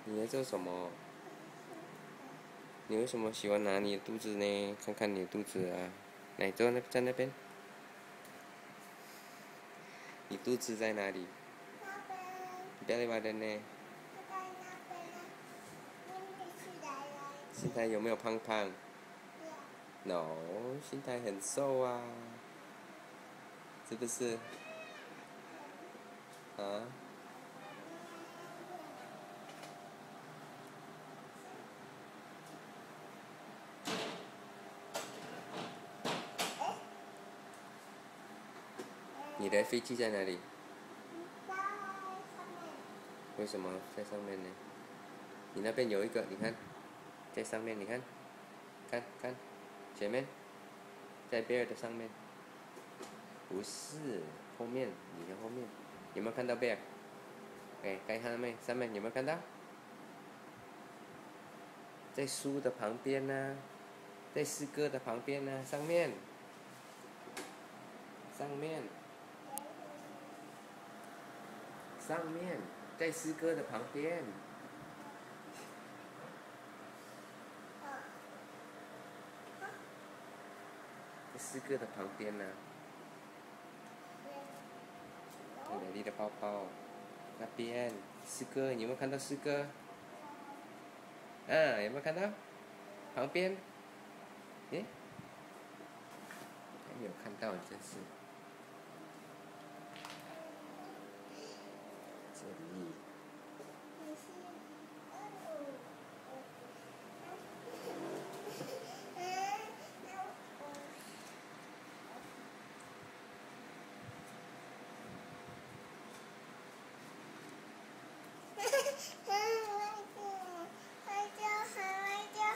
你在做什么？你为什么喜欢拿你的肚子呢？看看你的肚子啊，来坐那在那边。你肚子在哪里？ 那边。 Belly button 呢？ 在那边呢。你起来了。 心态有没有胖胖 ？No， 心态很瘦啊，是不是？啊？你的飞机在哪里？ 在上面。 为什么在上面呢？你那边有一个，你看，在上面，你看，看，前面，在贝尔的上面，不是后面，你的后面，有没有看到贝尔？哎，该上面有没有看到？在书的旁边呢、在诗歌的旁边呢、上面，在诗歌的旁边。在诗歌的旁边呢、美丽的包包，那边诗歌，你有没有看到诗歌？有没有看到？旁边，诶，还没有看到，真是。这里。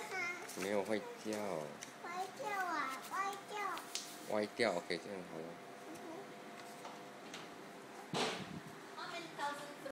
没有会叫。 歪掉啊，歪掉。 歪掉 ，OK，这样好了。